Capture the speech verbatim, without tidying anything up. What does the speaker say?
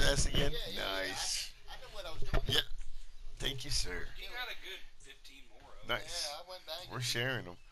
pass again. Nice. Yeah. Thank you, sir. He got a good fifteen more of them. Nice. We're sharing them.